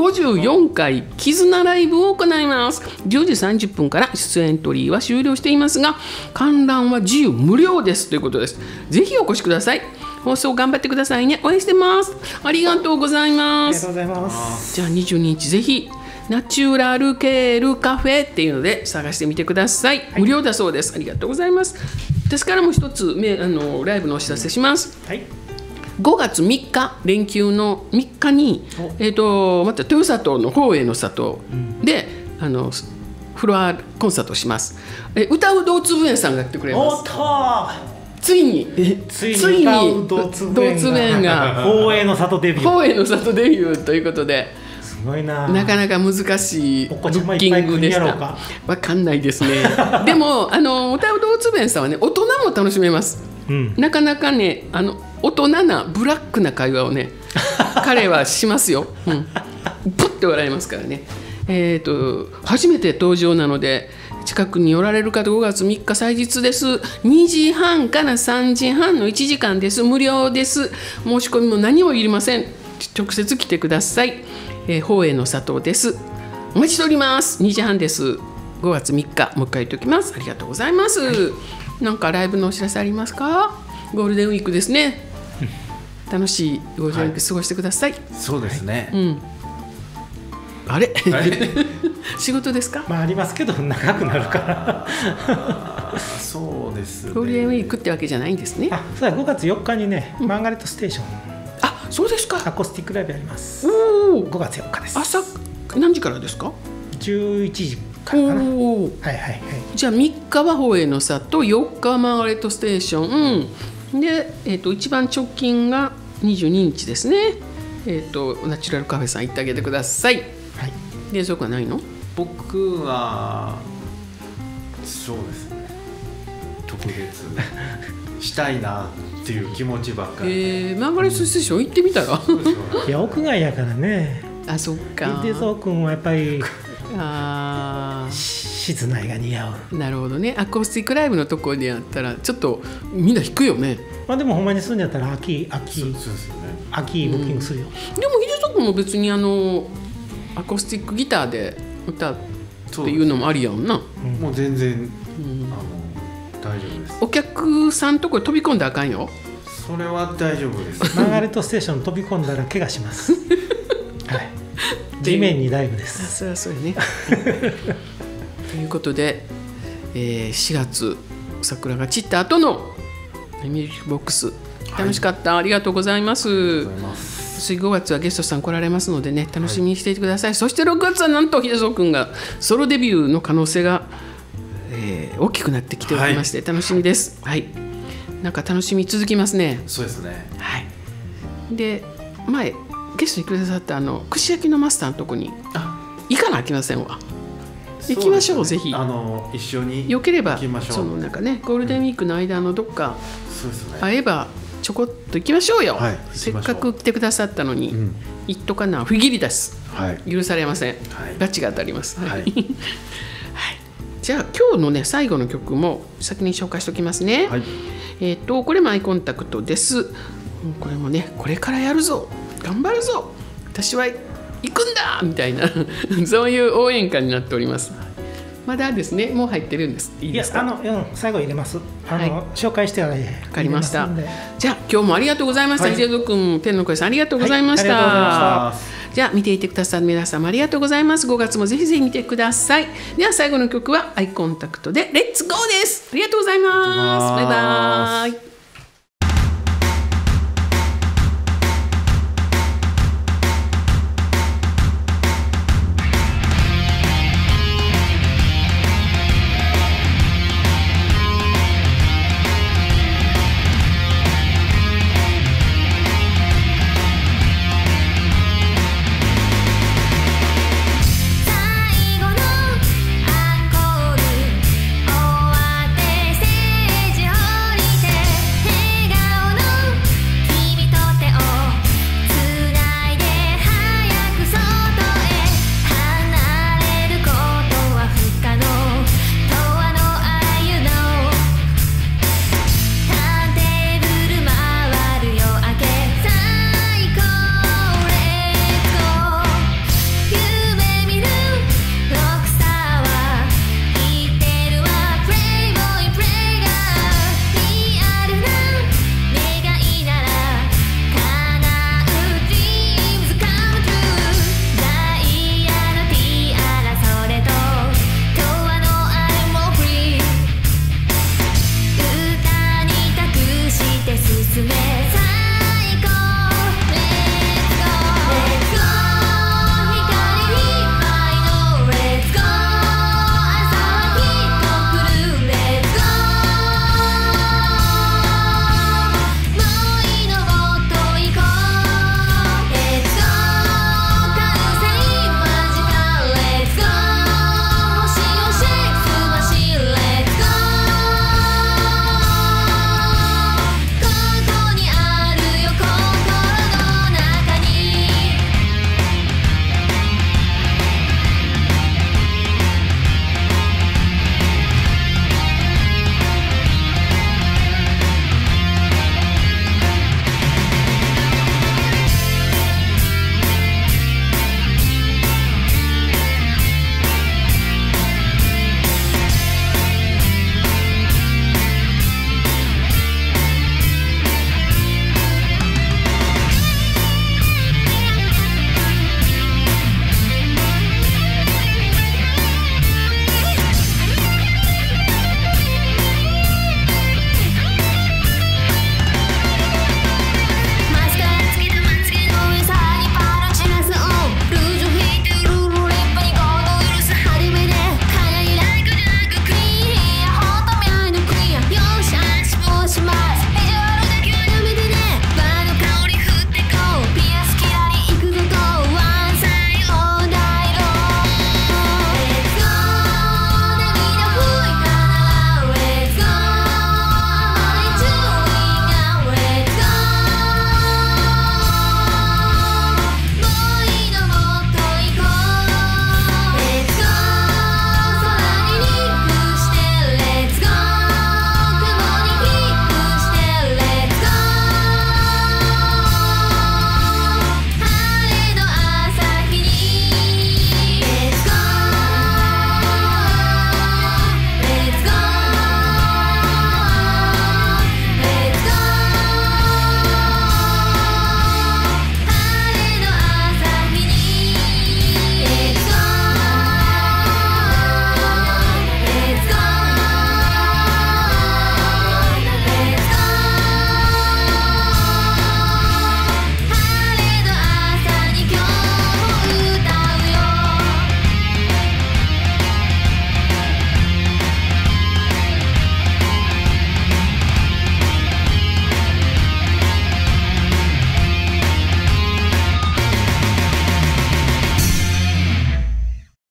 154回絆ライブを行います。10時30分から出演エントリーは終了していますが観覧は自由無料ですということです。ぜひお越しください。放送頑張ってくださいね。応援してます。ありがとうございます。 ありがとうございます。 じゃあ22日ぜひナチュラルケールカフェっていうので探してみてください。無料だそうです。ありがとうございます。ですからもう一つライブのお知らせします。 はい。 5月3日連休の3日に、また豊里の宝永の里で、フロアコンサートをします。歌う道粒園さんが来てくれます。ついに歌う道粒園が宝永の里デビュー。 宝永の里デビューということで。 すごいなかなか難しいブッキングでした。わかんないですね。でも歌う道粒園さんはね大人も楽しめます。なかなかね大人なブラックな会話をね彼はしますよ。プッて笑いますからね。初めて登場なので近くにおられる方5月3日祭日です。2時半から3時半の1時間です。無料です。申し込みも何もいりません。直接来てください。宝永の里です。お待ちしております。2時半です。5月3日もう一回言っておきます。ありがとうございます。なんかライブのお知らせありますか？ゴールデンウィークですね。楽しいゴールデンウィーク過ごしてください。 そうですね。 あれ仕事ですか？ ありますけど長くなるからそうですね。 ゴールデンウィークってわけじゃないんですね。 そうだ、5月4日にね、マーガレットステーションそうですか。 アコースティックライブやります。 5 月4日です。 朝何時からですか ？11時からかな。じゃあ 3日は宝永の里、4日はマーガレットステーション、で、一番直近が22日ですね。ナチュラルカフェさん行ってあげてください。冷蔵庫はないの？ 僕はそうですね、特別したいなっていう気持ちばっかり。 マーガレットステーション行ってみたらいや屋外やからね。 そっか。 冷蔵庫はやっぱり室内が似合う。 なるほどね。アコースティックライブのところでやったらちょっとみんな引くよね。 でもほんまにするんやったら秋ブッキングするよ。 でもヒデさんも別にアコースティックギターで歌っていうのもありやんな。 もう全然大丈夫です。 お客さんとこ飛び込んだらあかんよ。 それは大丈夫です。 マーガレットステーション飛び込んだら怪我します。はい。地面にダイブです。 そりゃそうやね。 ことで、4月桜が散った後のミュージックボックス楽しかった、ありがとうございます。次5月はゲストさん来られますのでね、楽しみにしていてください。そして6月はなんと秀蔵くんがソロデビューの可能性が、大きくなってきておりまして、楽しみです。はい、なんか楽しみ続きますね。 そうですね。 はい。で前ゲストにくださった串焼きのマスターのとこに行かなあきませんわ。行きましょう、ぜひ。 一緒によければ行きましょう。 そのなんかね、ゴールデンウィークの間のどっかそうですね。 会えばちょこっと行きましょうよ。 はい、 せっかく来てくださったのに、行っとかな不義理です。 はい、 許されません。 はい、 罰が当たります。 はい。 はい、じゃあ今日のね最後の曲も先に紹介しておきますね。 はい、 これもアイコンタクトです。これもね、これからやるぞ、頑張るぞ、私は行くんだみたいなそういう応援歌になっております。まだですね、もう入ってるんです。いいですか？ 最後入れます。 はい、 紹介しては分かりました。じゃあ今日もありがとうございました。秀蔵くん、天の声さんありがとうございました。はい、じゃあ見ていてくださる皆様ありがとうございます。5月もぜひぜひ見てください。では最後の曲はアイコンタクトでレッツゴーです。ありがとうございます。バイバイ。 進め